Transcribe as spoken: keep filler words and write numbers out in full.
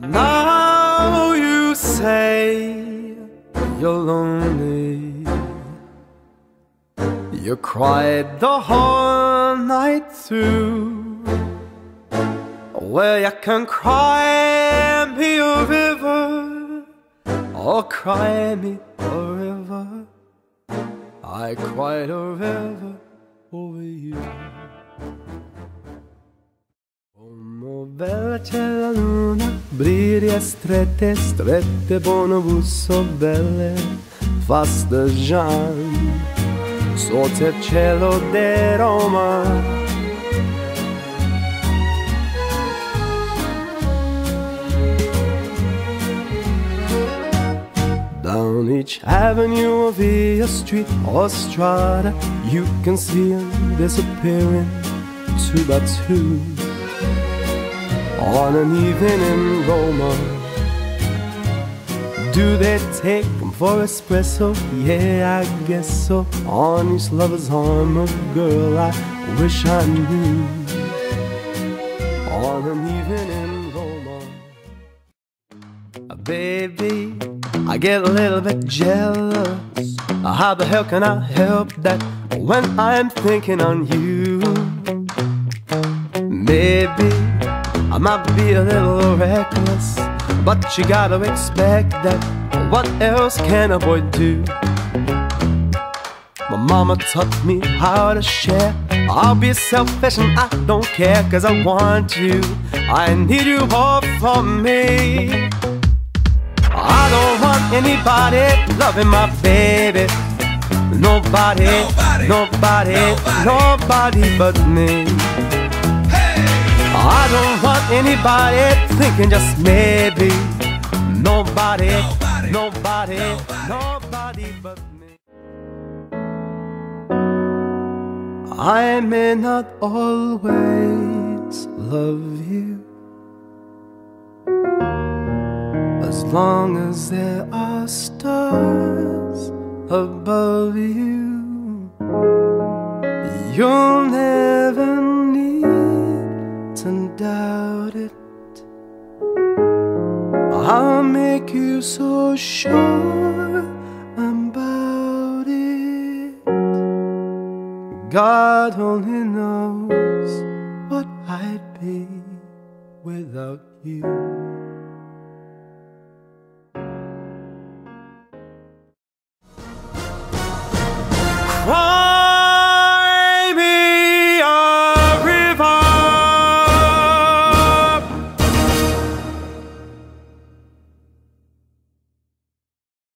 Now you say you're lonely. You cried the whole night through. Well, you can cry me a river or cry me a river. I cried a river over you. Come bella c'è la luna, briglie strette, strette, buono busso belle, fasteggian sotto il cielo di Roma. Down each avenue of via street or strada, you can see them disappearing two by two. On an evening in Roma, do they take them for espresso? Yeah, I guess so. On each lover's arm, a girl I wish I knew. On an evening in Roma, baby, I get a little bit jealous. How the hell can I help that when I'm thinking on you? Maybe I might be a little reckless, but you gotta expect that. What else can a boy do? My mama taught me how to share. I'll be selfish and I don't care, cause I want you, I need you all for me. I don't want anybody loving my baby. Nobody, nobody, nobody, nobody, nobody but me. I don't want anybody thinking just maybe. Nobody, nobody, nobody, nobody but me. I may not always love you, as long as there are stars above you. You'll never need to doubt it. I'll make you so sure about it. God only knows what I'd be without you.